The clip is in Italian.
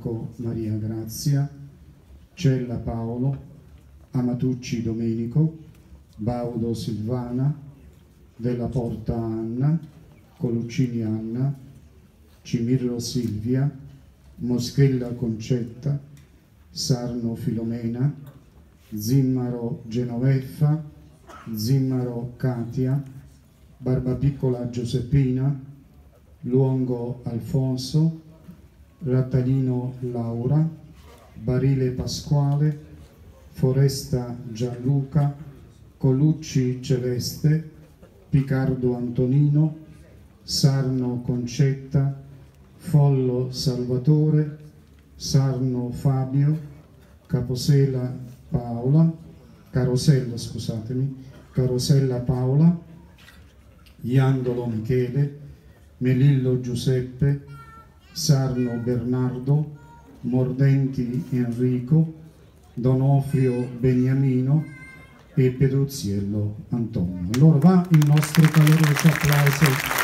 Marco Maria Grazia, Cella Paolo, Amatucci Domenico, Baudo Silvana, Della Porta Anna, Coluccini Anna, Cimirro Silvia, Moschella Concetta, Sarno Filomena, Zimmaro Genoveffa, Zimmaro Katia, Barbapiccola Giuseppina, Luongo Alfonso, Rattalino Laura, Barile Pasquale, Foresta Gianluca, Colucci Celeste, Picardo Antonino, Sarno Concetta, Follo Salvatore, Sarno Fabio, Carosella Paola, Iandolo Michele, Melillo Giuseppe, Sarno Bernardo, Mordenti Enrico, Donofrio Beniamino e Pedruziello Antonio. Allora va il nostro caloroso applauso